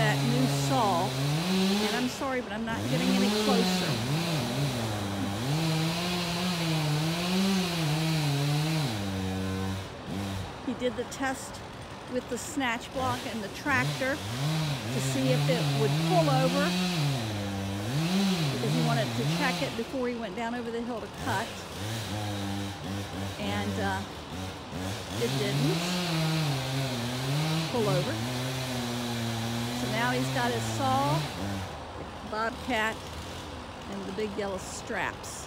that new saw, and I'm sorry, but I'm not getting any closer. He did the test with the snatch block and the tractor to see if it would pull over, because he wanted to check it before he went down over the hill to cut, and it didn't pull over. So now he's got his saw, Bobcat, and the big yellow straps.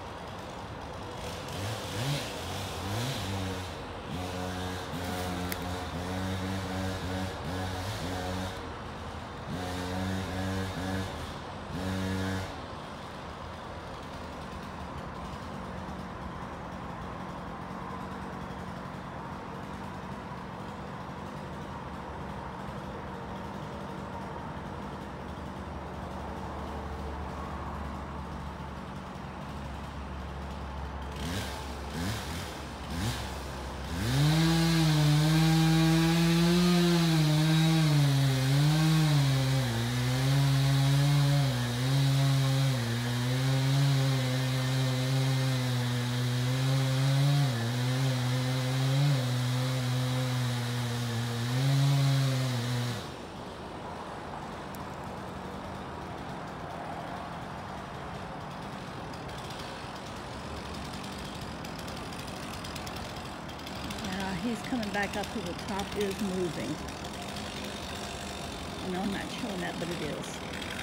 He's coming back up to the top, is moving. I know I'm not showing that, but it is.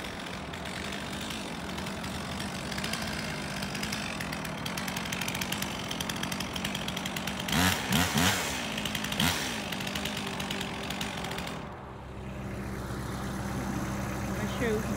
I'm going to show you.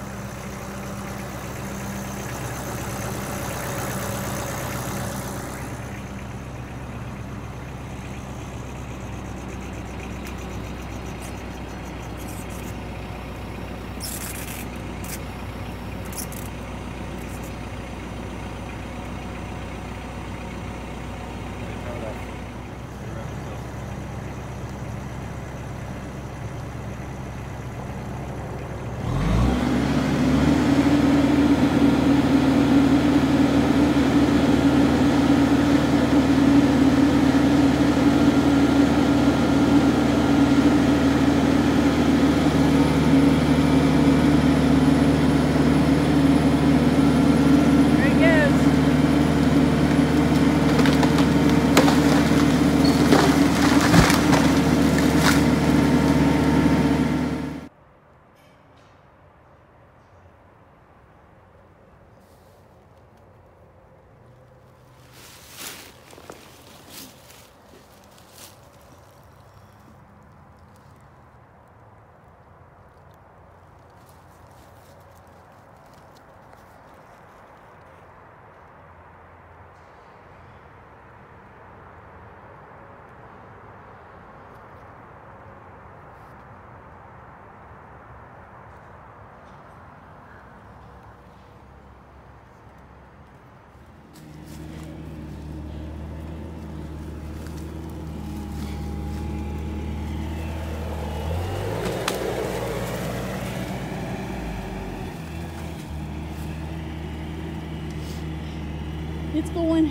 It's going.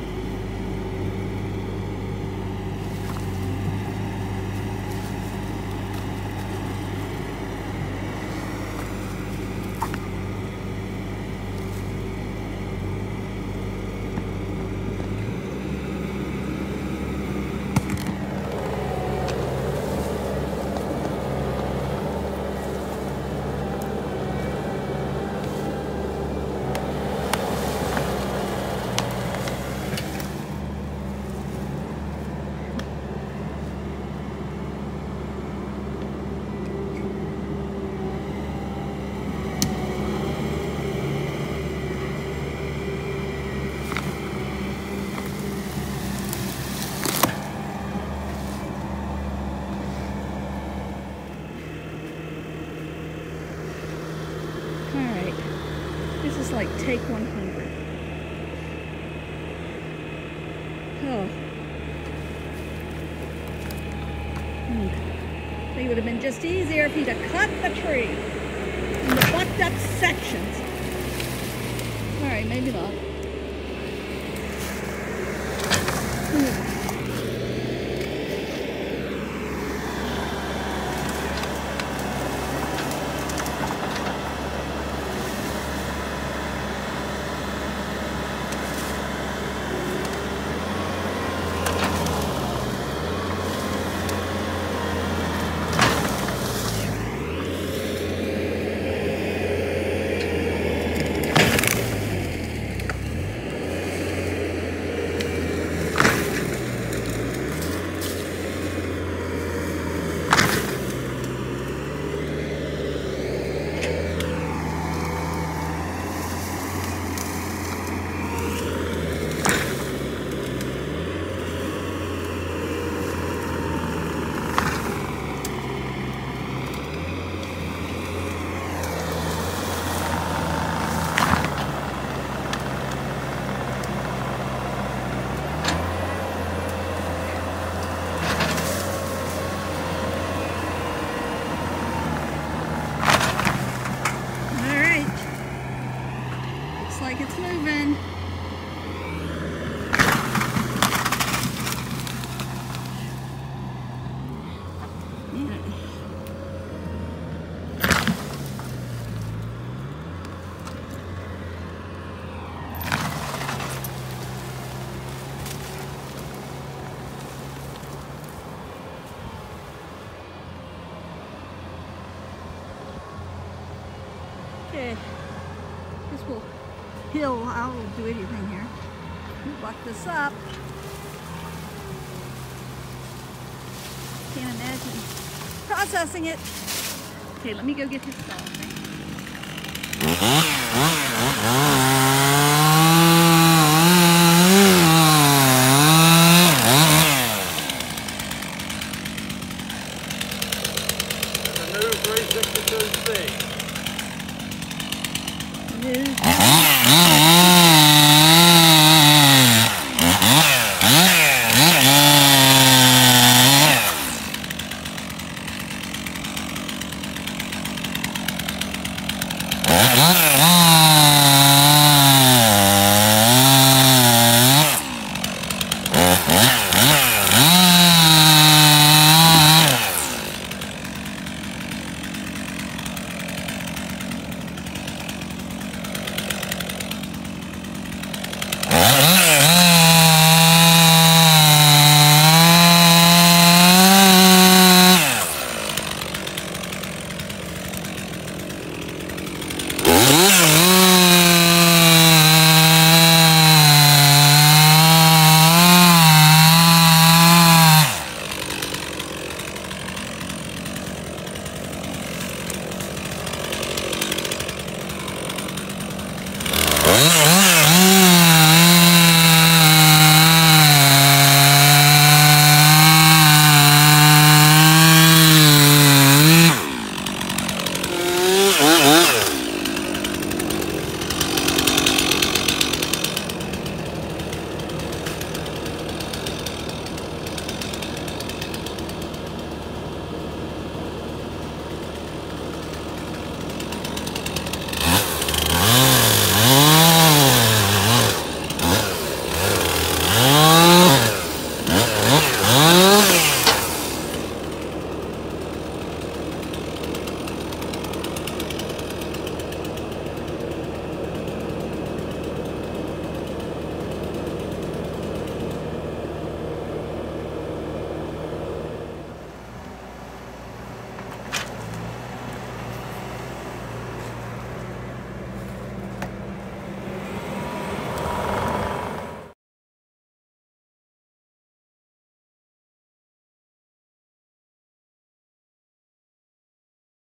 This is like take 100. Oh. It would have been just easier if he'd have cut the tree in the bucked up sections. All right, maybe not. Like it's moving. Okay, this will heal. I'll do anything here. Buck this up. Can't imagine processing it. Okay, let me go get his saw. There's a new 362C. New